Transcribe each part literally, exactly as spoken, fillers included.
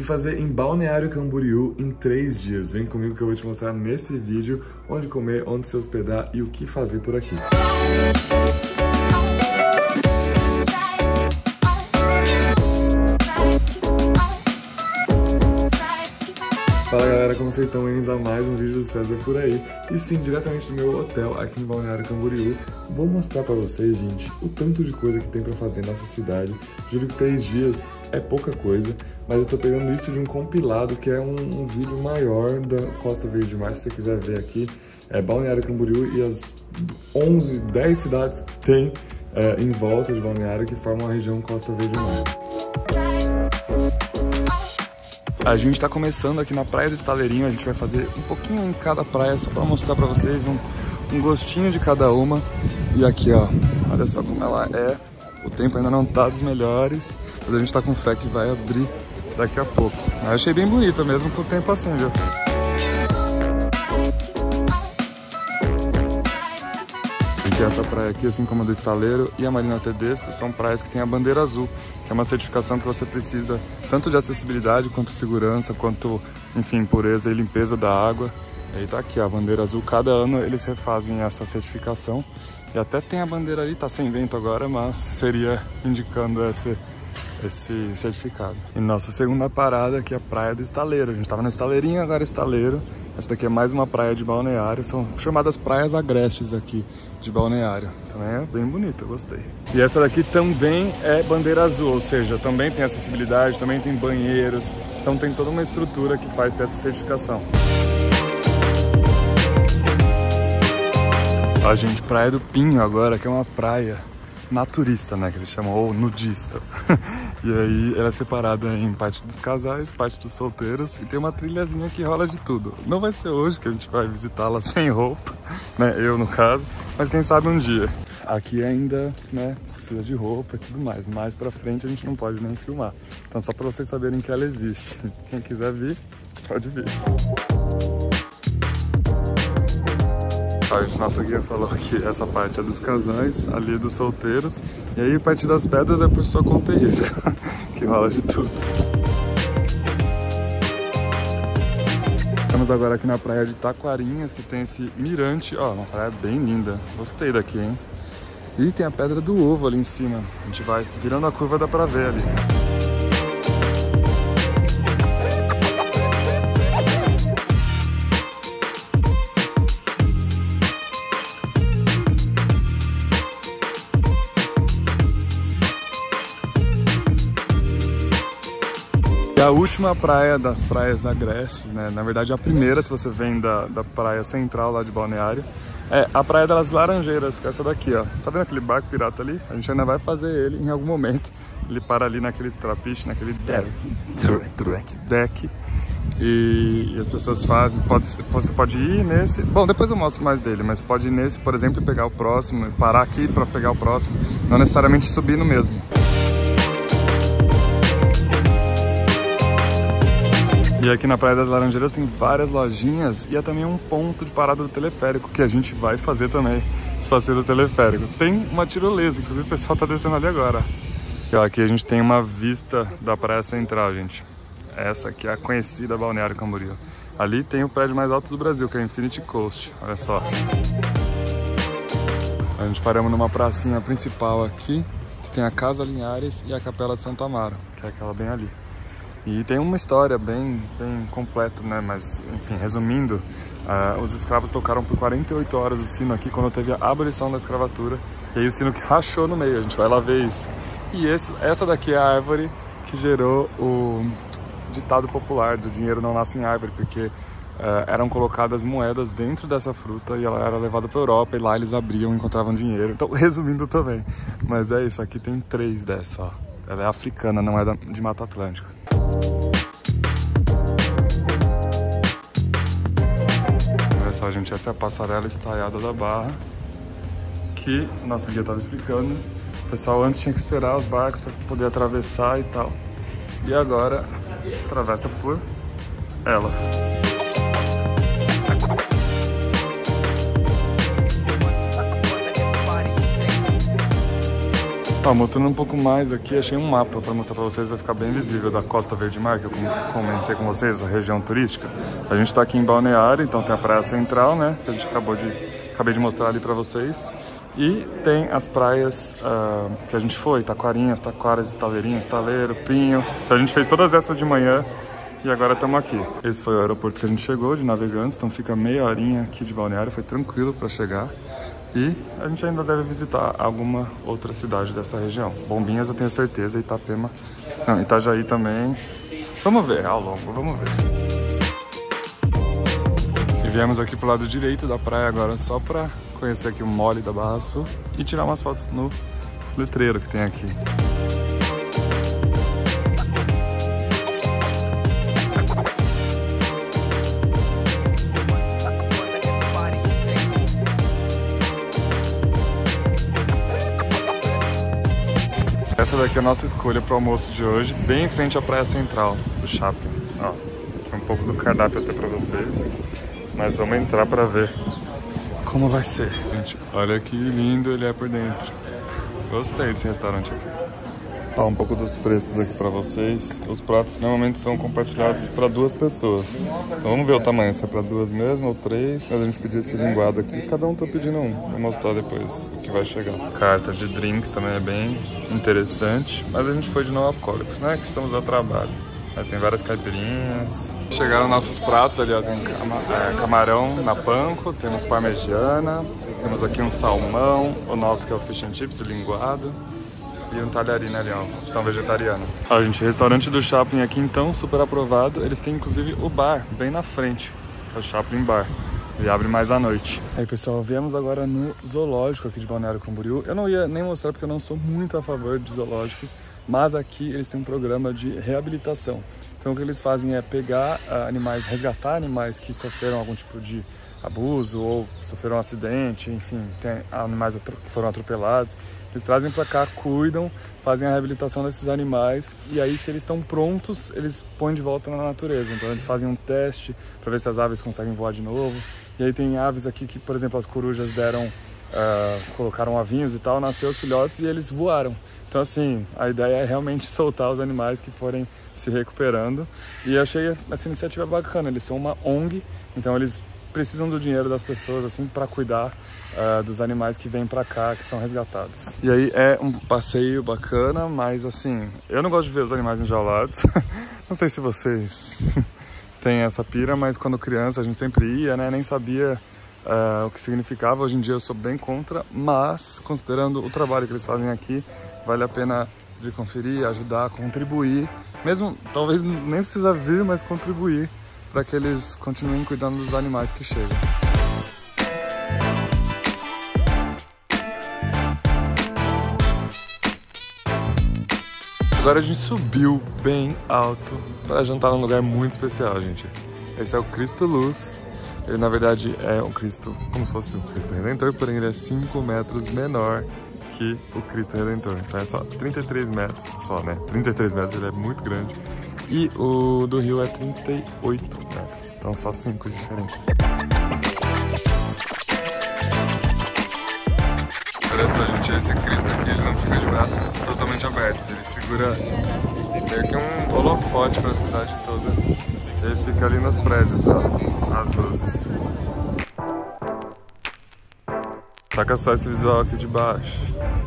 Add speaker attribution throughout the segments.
Speaker 1: que fazer em Balneário Camboriú em três dias. Vem comigo que eu vou te mostrar nesse vídeo onde comer, onde se hospedar e o que fazer por aqui. Fala galera, como vocês estão? Bem-vindos a mais um vídeo do César por aí. E sim, diretamente do meu hotel aqui em Balneário Camboriú, vou mostrar pra vocês, gente, o tanto de coisa que tem pra fazer nessa cidade. Juro que três dias é pouca coisa, mas eu tô pegando isso de um compilado que é um, um vídeo maior da Costa Verde Mar. Se você quiser ver aqui, é Balneário Camboriú e as onze, dez cidades que tem é, em volta de Balneário que formam a região Costa Verde Mar. A gente tá começando aqui na Praia do Estaleirinho, a gente vai fazer um pouquinho em cada praia, só pra mostrar pra vocês um, um gostinho de cada uma. E aqui, ó, olha só como ela é. O tempo ainda não tá dos melhores, mas a gente tá com fé que vai abrir daqui a pouco. Eu achei bem bonita mesmo com o tempo assim, viu? Porque essa praia aqui, assim como a do Estaleiro e a Marina Tedesco, são praias que têm a bandeira azul, que é uma certificação que você precisa tanto de acessibilidade, quanto segurança, quanto, enfim, pureza e limpeza da água. E aí tá aqui a bandeira azul, cada ano eles refazem essa certificação. E até tem a bandeira ali, tá sem vento agora, mas seria indicando esse, esse certificado. E nossa segunda parada aqui é a Praia do Estaleiro. A gente tava no Estaleirinho, agora é Estaleiro. Essa daqui é mais uma praia de Balneário, são chamadas praias agrestes aqui de Balneário. Também é bem bonita, eu gostei. E essa daqui também é bandeira azul, ou seja, também tem acessibilidade, também tem banheiros, então tem toda uma estrutura que faz ter essa certificação. Ó, gente, Praia do Pinho agora, que é uma praia naturista, né, que eles chamam, ou nudista. E aí ela é separada em parte dos casais, parte dos solteiros, e tem uma trilhazinha que rola de tudo. Não vai ser hoje que a gente vai visitá-la sem roupa, né, eu no caso, mas quem sabe um dia. Aqui ainda, né, precisa de roupa e tudo mais, mais pra frente a gente não pode nem filmar. Então só pra vocês saberem que ela existe. Quem quiser vir, pode vir. Nosso guia falou que essa parte é dos casais, ali é dos solteiros, e aí a parte das pedras é por sua conta e risco, que rola de tudo. Estamos agora aqui na praia de Taquarinhas, que tem esse mirante, ó, uma praia bem linda, gostei daqui, hein? E tem a Pedra do Ovo ali em cima, a gente vai virando a curva, dá pra ver ali. A última praia das praias agrestes, né? Na verdade a primeira, se você vem da, da praia central lá de Balneário, é a Praia das Laranjeiras, que é essa daqui, ó. Tá vendo aquele barco pirata ali? A gente ainda vai fazer ele em algum momento. Ele para ali naquele trapiche, naquele deck. deck e, e as pessoas fazem, pode, você pode ir nesse, bom, depois eu mostro mais dele, mas você pode ir nesse, por exemplo, e pegar o próximo, parar aqui para pegar o próximo, não necessariamente subir no mesmo. E aqui na Praia das Laranjeiras tem várias lojinhas e é também um ponto de parada do teleférico, que a gente vai fazer também, esse passeio do teleférico. Tem uma tirolesa, inclusive o pessoal tá descendo ali agora. E ó, aqui a gente tem uma vista da Praia Central, gente. Essa aqui é a conhecida Balneário Camboriú. Ali tem o prédio mais alto do Brasil, que é o Infinity Coast, olha só. A gente paramos numa pracinha principal aqui, que tem a Casa Linhares e a Capela de Santo Amaro, que é aquela bem ali. E tem uma história bem, bem completa, né? Mas, enfim, resumindo, uh, os escravos tocaram por quarenta e oito horas o sino aqui quando teve a abolição da escravatura. E aí o sino que rachou no meio, a gente vai lá ver isso. E esse, essa daqui é a árvore que gerou o ditado popular do dinheiro não nasce em árvore, porque uh, eram colocadas moedas dentro dessa fruta e ela era levada para a Europa e lá eles abriam e encontravam dinheiro. Então, resumindo também. Mas é isso, aqui tem três dessa, ó. Ela é africana, não é de Mata Atlântica. Olha só, gente, essa é a passarela estaiada da Barra, que o nosso guia estava explicando. O pessoal antes tinha que esperar os barcos para poder atravessar e tal. E agora atravessa por ela. Ó, mostrando um pouco mais aqui, achei um mapa para mostrar para vocês, vai ficar bem visível, da Costa Verde Mar, que eu comentei com vocês, a região turística. A gente tá aqui em Balneário, então tem a Praia Central, né, que a gente acabou de, acabei de mostrar ali para vocês. E tem as praias uh, que a gente foi, Taquarinhas, Taquaras, Estaleirinhas, Estaleiro, Pinho. Então a gente fez todas essas de manhã e agora estamos aqui. Esse foi o aeroporto que a gente chegou, de Navegantes, então fica meia horinha aqui de Balneário, foi tranquilo para chegar. E a gente ainda deve visitar alguma outra cidade dessa região. Bombinhas eu tenho certeza, Itapema, não, Itajaí também. Vamos ver ao longo, vamos ver. E viemos aqui pro lado direito da praia agora só para conhecer aqui o Mole da Barra Sul e tirar umas fotos no letreiro que tem aqui. Essa daqui é a nossa escolha para o almoço de hoje, bem em frente à Praia Central do shopping. Ó, aqui um pouco do cardápio até para vocês, mas vamos entrar para ver como vai ser. Gente, olha que lindo ele é por dentro. Gostei desse restaurante aqui. Ó, um pouco dos preços aqui para vocês. Os pratos normalmente são compartilhados para duas pessoas. Então vamos ver o tamanho, se é para duas mesmo ou três. Mas a gente pediu esse linguado aqui. Cada um tá pedindo um. Vou mostrar depois o que vai chegar. Carta de drinks também é bem interessante. Mas a gente foi de não alcoólicos, né? Que estamos a trabalho. Aí tem várias caipirinhas. Chegaram nossos pratos ali, ó. Tem cama, é, camarão na panko, temos parmegiana, temos aqui um salmão, o nosso que é o fish and chips, o linguado. E um talharina ali, ó, opção vegetariana. Ó, gente, restaurante do shopping aqui então, super aprovado. Eles têm inclusive o bar bem na frente, é o Shopping Bar. E abre mais à noite. Aí pessoal, viemos agora no zoológico aqui de Balneário Camboriú. Eu não ia nem mostrar porque eu não sou muito a favor de zoológicos, mas aqui eles têm um programa de reabilitação. Então o que eles fazem é pegar uh, animais, resgatar animais que sofreram algum tipo de abuso ou sofreram um acidente, enfim, tem animais que foram atropelados. Eles trazem para cá, cuidam, fazem a reabilitação desses animais e aí se eles estão prontos, eles põem de volta na natureza. Então eles fazem um teste para ver se as aves conseguem voar de novo. E aí tem aves aqui que, por exemplo, as corujas deram, uh, colocaram ovinhos e tal, nasceu os filhotes e eles voaram. Então assim, a ideia é realmente soltar os animais que forem se recuperando. E eu achei essa iniciativa bacana, eles são uma O N G, então eles precisam do dinheiro das pessoas assim para cuidar uh, dos animais que vêm para cá, que são resgatados. E aí é um passeio bacana, mas assim, eu não gosto de ver os animais enjaulados. Não sei se vocês têm essa pira, mas quando criança a gente sempre ia, né? Nem sabia uh, o que significava. Hoje em dia eu sou bem contra, mas considerando o trabalho que eles fazem aqui, vale a pena de conferir, ajudar, contribuir. Mesmo, talvez nem precisa vir, mas contribuir para que eles continuem cuidando dos animais que chegam. Agora a gente subiu bem alto para jantar num lugar muito especial, gente. Esse é o Cristo Luz. Ele na verdade é um Cristo, como se fosse o Cristo Redentor, porém ele é cinco metros menor que o Cristo Redentor. Então é só trinta e três metros, só, né? trinta e três metros, ele é muito grande. E o do Rio é trinta e oito metros, então só cinco de diferença. Olha só, gente, esse Cristo aqui, ele não fica de braços totalmente abertos, ele segura meio que um holofote para a cidade toda. Ele fica ali nos prédios, ó, às luzes. Saca só esse visual aqui de baixo.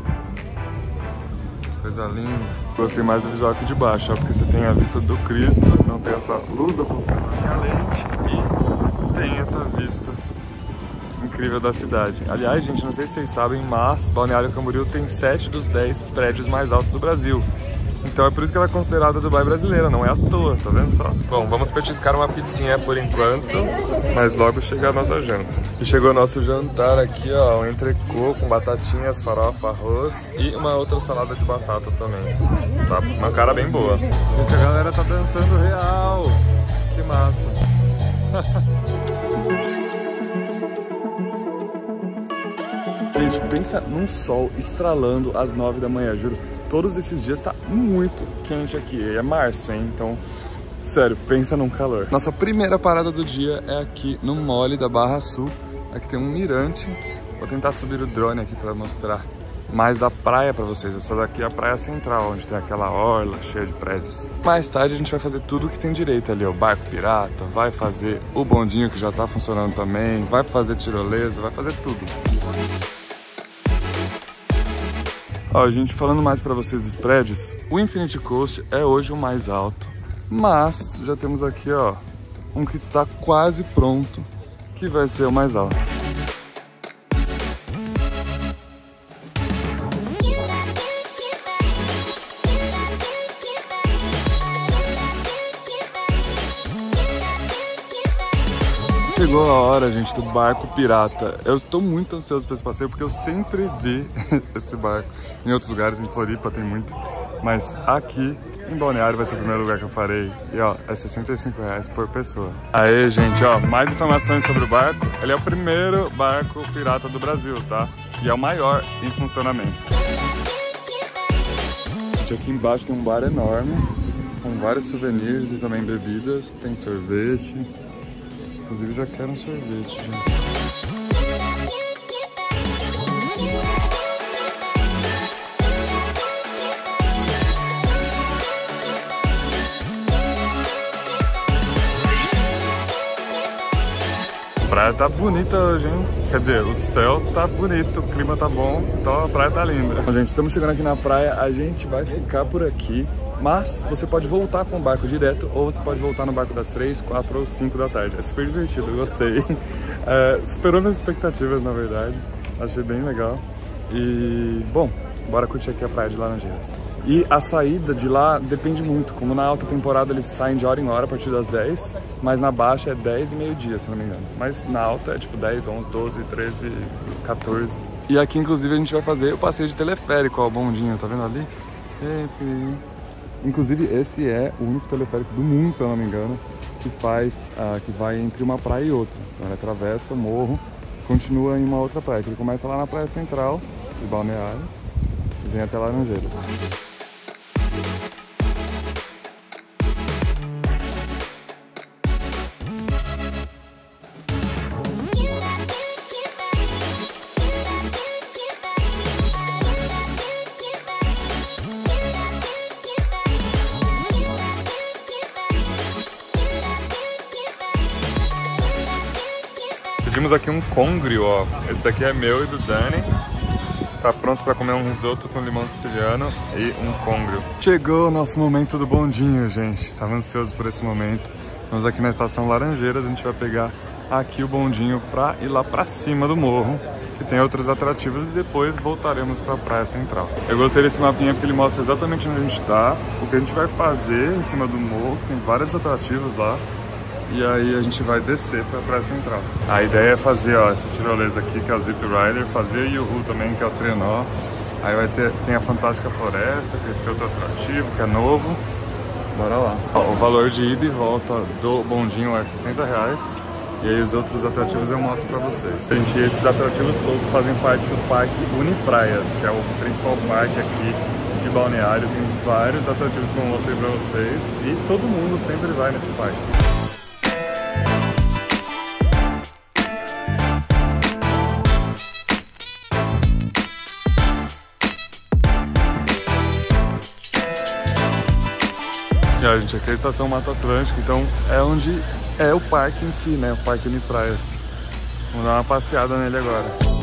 Speaker 1: Coisa linda. Gostei mais do visual aqui de baixo, ó, porque você tem a vista do Cristo, não tem essa luz funcionando na lente e tem essa vista incrível da cidade. Aliás, gente, não sei se vocês sabem, mas Balneário Camboriú tem sete dos dez prédios mais altos do Brasil. Então é por isso que ela é considerada Dubai brasileira, não é à toa, tá vendo só? Bom, vamos petiscar uma pizzinha por enquanto, mas logo chega a nossa janta. E chegou o nosso jantar aqui, ó, um entrecô com batatinhas, farofa, arroz e uma outra salada de batata também. Tá uma cara bem boa. Gente, a galera tá dançando real, que massa. Gente, pensa num sol estralando às nove da manhã, juro. Todos esses dias tá muito quente aqui, é março, hein? Então, sério, pensa num calor. Nossa primeira parada do dia é aqui no Mole da Barra Sul. Aqui tem um mirante. Vou tentar subir o drone aqui para mostrar mais da praia pra vocês. Essa daqui é a praia central, onde tem aquela orla cheia de prédios. Mais tarde a gente vai fazer tudo que tem direito ali, o barco pirata, vai fazer o bondinho que já tá funcionando também, vai fazer tirolesa, vai fazer tudo. Ó, gente, falando mais pra vocês dos prédios, o Infinity Coast é hoje o mais alto, mas já temos aqui, ó, um que está quase pronto, que vai ser o mais alto. Chegou a hora, gente, do barco pirata. Eu estou muito ansioso para esse passeio porque eu sempre vi esse barco em outros lugares, em Floripa tem muito, mas aqui em Balneário vai ser o primeiro lugar que eu farei. E ó, é sessenta e cinco reais por pessoa. Aí, gente, ó, mais informações sobre o barco. Ele é o primeiro barco pirata do Brasil, tá? E é o maior em funcionamento. Gente, aqui embaixo tem um bar enorme, com vários souvenirs e também bebidas. Tem sorvete. Inclusive já quero um sorvete, gente. A praia tá bonita hoje, hein? Quer dizer, o céu tá bonito, o clima tá bom, então a praia tá linda. Bom, gente, estamos chegando aqui na praia, a gente vai ficar por aqui. Mas você pode voltar com o barco direto ou você pode voltar no barco das três, quatro ou cinco da tarde. É super divertido, eu gostei. É, superou minhas expectativas, na verdade. Achei bem legal. E, bom, bora curtir aqui a praia de Laranjeiras. E a saída de lá depende muito. Como na alta temporada eles saem de hora em hora a partir das dez, mas na baixa é dez e meio-dia, se não me engano. Mas na alta é tipo dez, onze, doze, treze, quatorze. E aqui, inclusive, a gente vai fazer o passeio de teleférico, ó, o bondinho, tá vendo ali? Ei, inclusive, esse é o único teleférico do mundo, se eu não me engano, que faz, uh, que vai entre uma praia e outra. Então ele atravessa o morro, continua em uma outra praia. Ele começa lá na praia central de Balneário e vem até Laranjeiras. Pedimos aqui um congrio, ó. Esse daqui é meu e do Dani. Tá pronto para comer um risoto com limão siciliano e um congrio. Chegou o nosso momento do bondinho, gente. Tava ansioso por esse momento. Estamos aqui na estação Laranjeiras. A gente vai pegar aqui o bondinho para ir lá para cima do morro, que tem outros atrativos, e depois voltaremos para a praia central. Eu gostei desse mapinha porque ele mostra exatamente onde a gente está, o que a gente vai fazer em cima do morro, que tem vários atrativos lá. E aí a gente vai descer para a praia central. A ideia é fazer, ó, essa tirolesa aqui, que é o Zip Rider, fazer o Yuhu também, que é o trenó. Aí vai ter, tem a Fantástica Floresta, que é esse outro atrativo, que é novo. Bora lá. Ó, o valor de ida e volta do bondinho é sessenta reais. E aí os outros atrativos eu mostro para vocês. Gente, esses atrativos todos fazem parte do Parque Unipraias, que é o principal parque aqui de Balneário. Tem vários atrativos que eu mostrei para vocês e todo mundo sempre vai nesse parque. E ó, gente, aqui é a estação Mata Atlântica, então é onde é o parque em si, né? O Parque Unipraias. Vamos dar uma passeada nele agora.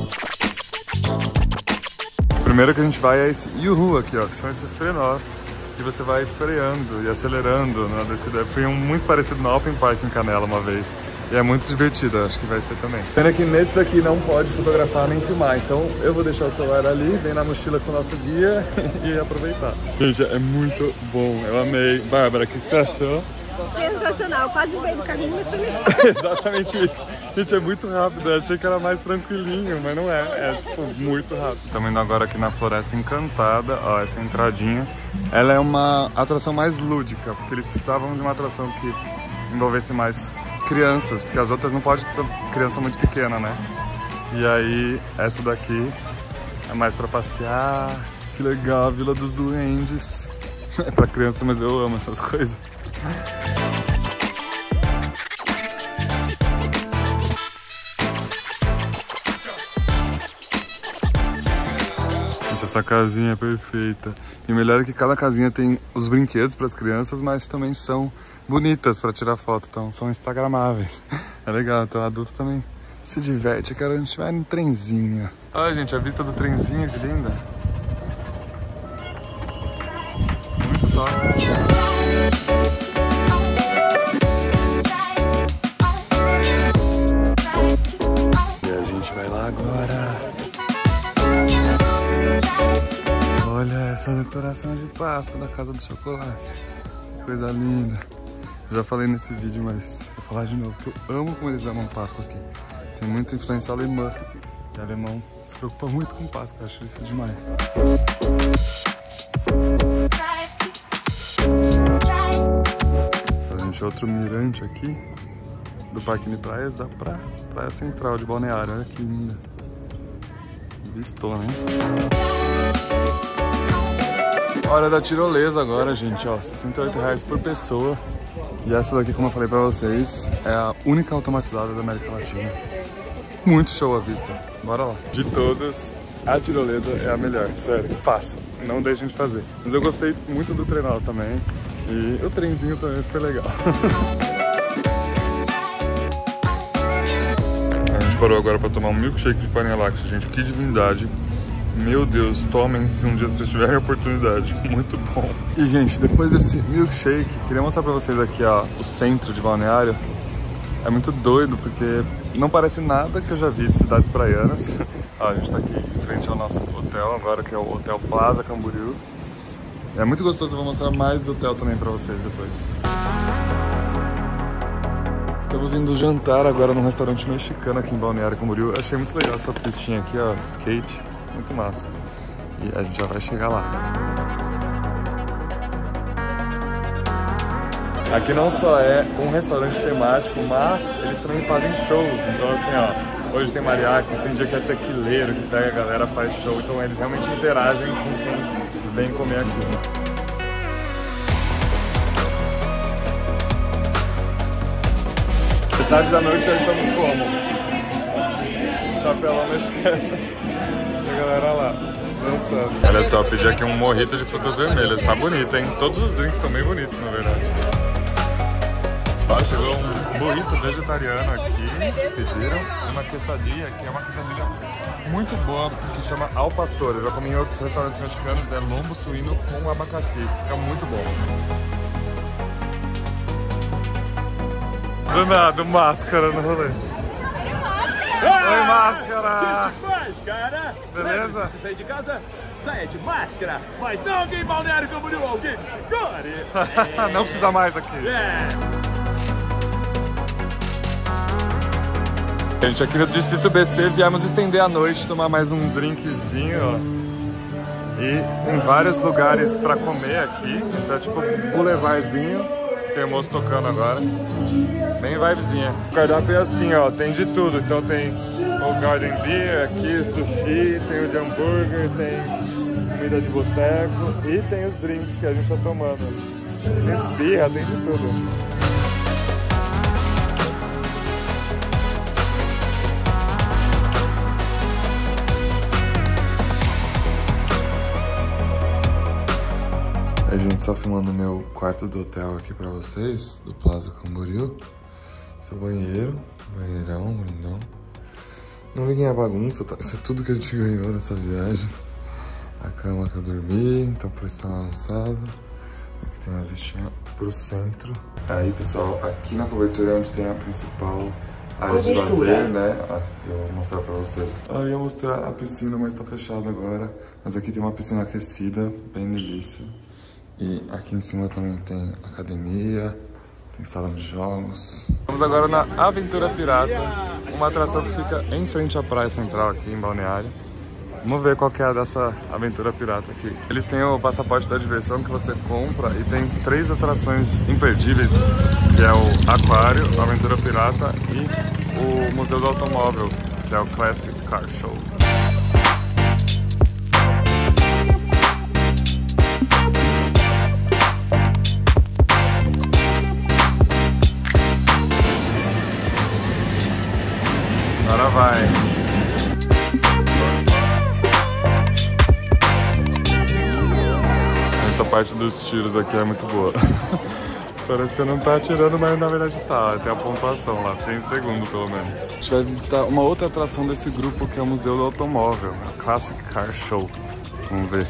Speaker 1: O primeiro que a gente vai é esse Yuhu aqui, ó, que são esses trenós. E você vai freando e acelerando na descida. Eu fui um muito parecido no Open Park em Canela uma vez. E é muito divertido, acho que vai ser também. Pena que nesse daqui não pode fotografar nem filmar, então eu vou deixar o celular ali, bem na mochila com o nosso guia e aproveitar. Gente, é muito bom, eu amei. Bárbara, o que, que você achou?
Speaker 2: Sensacional, quase veio do caminho, mas foi legal.
Speaker 1: Exatamente isso. Gente, é muito rápido, eu achei que era mais tranquilinho, mas não é, é tipo muito rápido. Estamos indo agora aqui na Floresta Encantada, ó, essa entradinha. Ela é uma atração mais lúdica, porque eles precisavam de uma atração que envolvesse mais crianças, porque as outras não pode ter criança muito pequena, né? E aí, essa daqui é mais pra passear. Que legal, a Vila dos Duendes. É pra criança, mas eu amo essas coisas. Essa casinha é perfeita. E o melhor é que cada casinha tem os brinquedos para as crianças, mas também são bonitas para tirar foto, então são instagramáveis. É legal, então o adulto também se diverte. Eu quero a gente vai no trenzinho. Olha, gente, a vista do trenzinho, que linda. Muito top. E a gente vai lá agora. Olha essa decoração de Páscoa da Casa do Chocolate. Que coisa linda. Eu já falei nesse vídeo, mas vou falar de novo, que eu amo como eles amam Páscoa aqui. Tem muita influência alemã. E alemão se preocupa muito com Páscoa, eu acho isso demais. A gente, outro mirante aqui do Parque de Praias, da pra Praia Central de Balneário. Olha que linda. Vistou, né? Hora da tirolesa agora, gente, ó, sessenta e oito reais por pessoa. E essa daqui, como eu falei pra vocês, é a única automatizada da América Latina. Muito show à vista. Bora lá. De todas, a tirolesa é a melhor, sério, faça. Não deixem de fazer. Mas eu gostei muito do trenó também. E o trenzinho também é super legal. A gente parou agora pra tomar um milkshake de farinha láctea, gente. Que divindade. Meu Deus, tomem se um dia vocês tiverem a oportunidade. Muito bom. E, gente, depois desse milkshake, queria mostrar pra vocês aqui, ó, o centro de Balneário. É muito doido, porque não parece nada que eu já vi de cidades praianas. Ó, a gente tá aqui em frente ao nosso hotel agora, que é o Hotel Plaza Camboriú. É muito gostoso, eu vou mostrar mais do hotel também pra vocês depois. Estamos indo jantar agora num restaurante mexicano aqui em Balneário Camboriú. Eu achei muito legal essa pistinha aqui, ó, skate. Muito massa. E a gente já vai chegar lá. Aqui não só é um restaurante temático, mas eles também fazem shows. Então assim, ó, hoje tem mariachis, tem dia que é tequileiro, que pega a galera, faz show. Então eles realmente interagem com quem vem comer aqui. Metade da noite já estamos como? Chapelão mexicano. A galera lá, dançando. Olha só, eu pedi aqui um mojito de frutas vermelhas. Tá bonito, hein? Todos os drinks estão bem bonitos, na verdade. Ó, chegou um burrito vegetariano aqui. Pediram uma quesadilla, que é uma quesadilla muito boa, que chama Al Pastor. Eu já comi em outros restaurantes mexicanos. É lombo suíno com abacaxi. Fica muito bom. Do nada, máscara no rolê. Oi, máscara!
Speaker 3: O que faz, cara?
Speaker 1: Beleza?
Speaker 3: Se sair de casa, saia de máscara. Mas não alguém em Balneário Camboriú, alguém me segure.
Speaker 1: É. Não precisa mais aqui.
Speaker 3: É.
Speaker 1: Gente, aqui no Distrito B C viemos estender a noite, tomar mais um drinkzinho, ó. E tem vários lugares pra comer aqui. Então, tipo, boulevardzinho. Tem o moço tocando agora. Bem vibezinha. O cardápio é assim, ó, tem de tudo. Então tem o Garden Beer aqui, sushi, tem o de hambúrguer, tem comida de boteco e tem os drinks que a gente tá tomando. Tem esfirra, tem de tudo. A gente só filmando o meu quarto do hotel aqui pra vocês, do Plaza Camboriú. Seu banheiro, banheirão, lindão. Não liguem a bagunça, tá? Isso é tudo que a gente ganhou nessa viagem. A cama que eu dormi, então por isso tá na alçada. Aqui tem uma vistinha pro centro. Aí, pessoal, aqui na cobertura é onde tem a principal área de lazer, né? Eu vou mostrar pra vocês. Ah, eu ia mostrar a piscina, mas tá fechada agora. Mas aqui tem uma piscina aquecida, bem delícia. E aqui em cima também tem academia, tem sala de jogos. Estamos agora na Aventura Pirata, uma atração que fica em frente à Praia Central aqui em Balneário. Vamos ver qual que é a dessa Aventura Pirata aqui. Eles têm o passaporte da diversão que você compra e tem três atrações imperdíveis, que é o Aquário, a Aventura Pirata e o Museu do Automóvel, que é o Classic Car Show. Agora vai. parte dos tiros aqui é muito boa. Parece que você não tá atirando, mas na verdade tá. Tem a pontuação lá, tem segundo pelo menos. A gente vai visitar uma outra atração desse grupo, que é o Museu do Automóvel, a Classic Car Show. Vamos ver.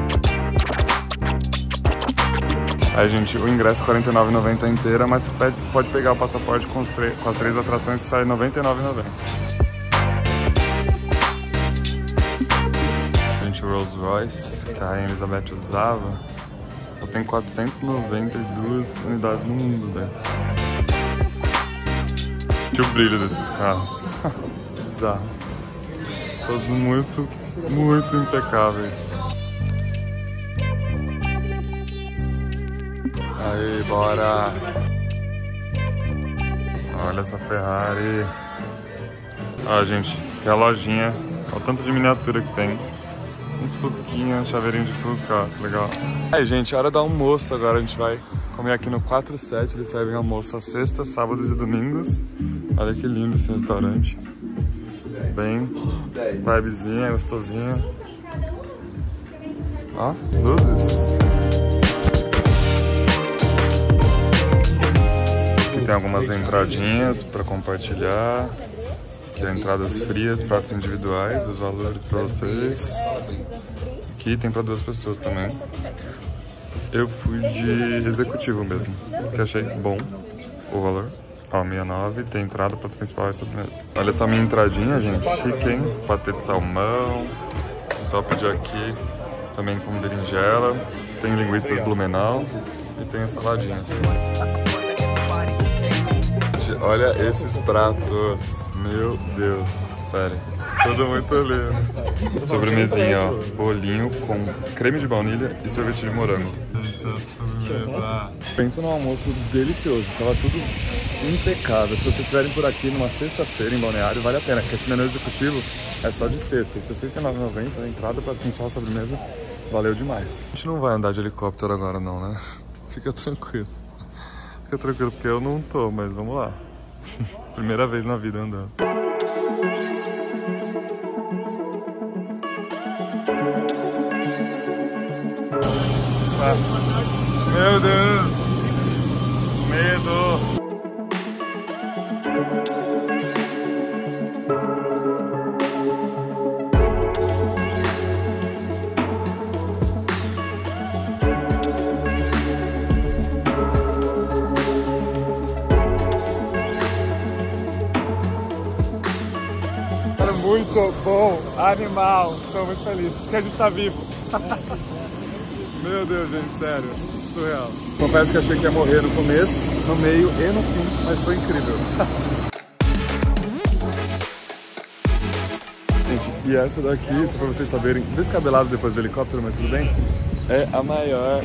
Speaker 1: Aí, gente, o ingresso é quarenta e nove reais e noventa centavos inteira, mas você pode pegar o passaporte com, com as três atrações e sai noventa e nove reais e noventa centavos. Gente, o Rolls Royce, que a Rainha Elizabeth usava, só tem quatrocentas e noventa e duas unidades no mundo, velho. Olha o brilho desses carros. Bizarro. Todos muito, muito impecáveis. Aí, bora! Olha essa Ferrari. Ó, gente, que é a lojinha. Olha o tanto de miniatura que tem. Uns fusquinhas, chaveirinho de fusca, ó, legal. Aí, gente, hora do almoço agora. A gente vai comer aqui no quatro sete. Eles servem almoço às sextas, sábados e domingos. Olha que lindo esse restaurante. Bem vibezinha, gostosinha. Ó, luzes. Tem algumas entradinhas para compartilhar, que é entradas frias, pratos individuais, os valores para vocês. Aqui tem para duas pessoas também. Eu fui de executivo mesmo, que achei bom o valor. Ó, sessenta e nove, tem entrada, prato principal e sobremesa. Olha só a minha entradinha, gente, chique, hein? Patê de salmão, o pessoal pediu aqui também com berinjela, tem linguiça de Blumenau e tem as saladinhas. Olha esses pratos, meu Deus, sério, tudo muito lindo. Sobremesinha, ó, bolinho com creme de baunilha e sorvete de morango. Gente, a sobremesa. Pensa num almoço delicioso, tava tudo impecável. Se vocês estiverem por aqui numa sexta-feira em Balneário, vale a pena, porque esse menu executivo é só de sexta, e sessenta e nove reais e noventa centavos, a entrada para principal sobremesa, valeu demais. A gente não vai andar de helicóptero agora não, né? Fica tranquilo. Fica tranquilo, porque eu não tô, mas vamos lá. Primeira vez na vida andando. Ah, meu Deus! Medo! Muito bom, animal, estou muito feliz que a gente está vivo. Meu Deus, gente, sério, surreal. Confesso que achei que ia morrer no começo, no meio e no fim, mas foi incrível. Gente, e essa daqui, só para vocês saberem, descabelado depois do helicóptero, mas tudo bem, é a maior...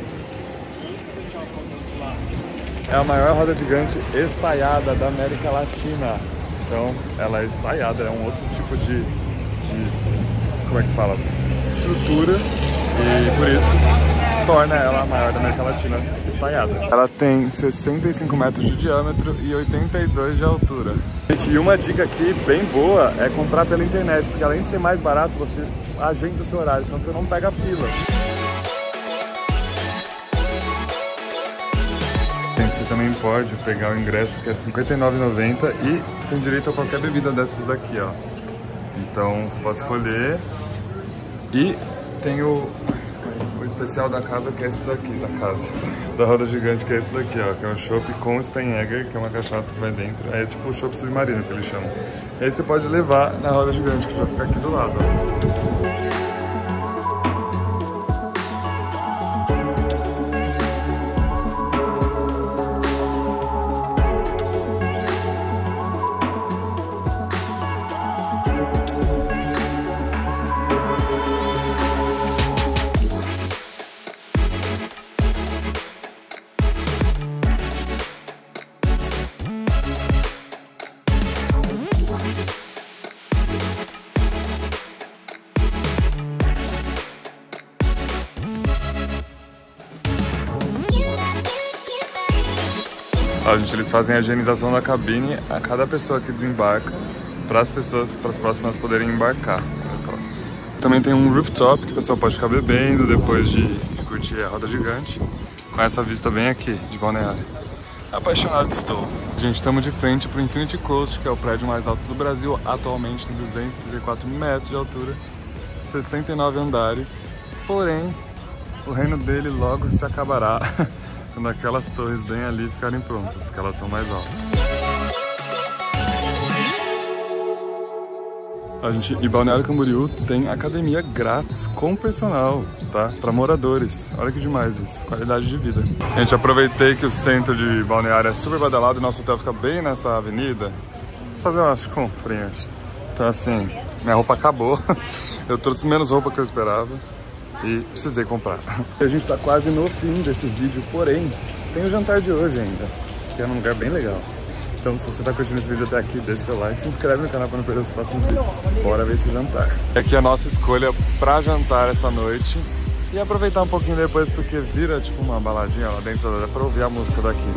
Speaker 1: É a maior roda gigante estaiada da América Latina. Então, ela é estaiada, é um outro tipo de, de, como é que fala, estrutura, e por isso torna ela a maior da América Latina estaiada. Ela tem sessenta e cinco metros de diâmetro e oitenta e dois de altura. Gente, e uma dica aqui bem boa é comprar pela internet, porque além de ser mais barato, você agenda o seu horário, então você não pega fila. Você também pode pegar o ingresso que é de cinquenta e nove reais e noventa centavos e tem direito a qualquer bebida dessas daqui, ó. Então você pode escolher. E tem o, o especial da casa, que é esse daqui, da casa, da roda gigante, que é esse daqui, ó. Que é um chopp com Steinegger, que é uma cachaça que vai dentro. É tipo o chopp submarino que eles chamam. E aí você pode levar na roda gigante, que já fica aqui do lado, ó. Ó, gente, eles fazem a higienização da cabine a cada pessoa que desembarca, para as pessoas, para as próximas poderem embarcar. Olha só. Também tem um rooftop que o pessoal pode ficar bebendo depois de, de curtir curtir a roda gigante, com essa vista bem aqui de Balneário. Apaixonado estou. Gente, estamos de frente para o Infinity Coast, que é o prédio mais alto do Brasil. Atualmente tem duzentos e trinta e quatro metros de altura, sessenta e nove andares. Porém, o reino dele logo se acabará quando aquelas torres bem ali ficarem prontas, que elas são mais altas. A gente, e Balneário Camboriú tem academia grátis com personal, tá? Para moradores. Olha que demais isso, qualidade de vida. Gente, aproveitei que o centro de Balneário é super badalado e nosso hotel fica bem nessa avenida. Vou fazer umas comprinhas. Então assim, minha roupa acabou. Eu trouxe menos roupa que eu esperava e precisei comprar. A gente tá quase no fim desse vídeo, porém, tem o jantar de hoje ainda, que é num lugar bem legal. Então, se você tá curtindo esse vídeo até aqui, deixa seu like, se inscreve no canal para não perder os próximos vídeos. Bora ver esse jantar. Aqui é a nossa escolha para jantar essa noite e aproveitar um pouquinho depois, porque vira tipo uma baladinha lá dentro, dá pra ouvir a música daqui.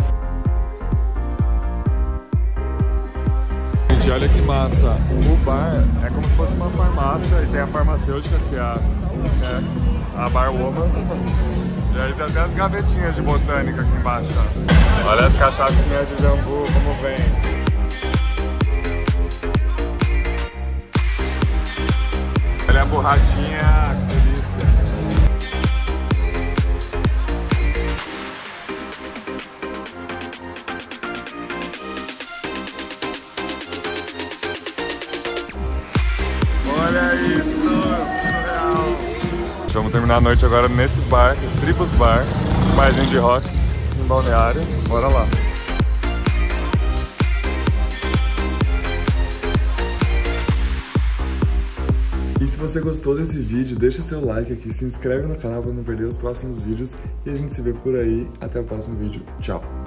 Speaker 1: Gente, olha que massa. O bar é como se fosse uma farmácia e tem a farmacêutica, que é a, é a Bar Woman. E aí tem até as gavetinhas de botânica aqui embaixo, ó. Olha as cachaçinhas de jambu, como vem. Olha a borradinha, que delícia. Olha isso, surreal. Vamos terminar a noite agora nesse bar, Tribus Bar, barzinho de rock em Balneário. Bora lá. E se você gostou desse vídeo, deixa seu like aqui, se inscreve no canal para não perder os próximos vídeos e a gente se vê por aí. Até o próximo vídeo. Tchau!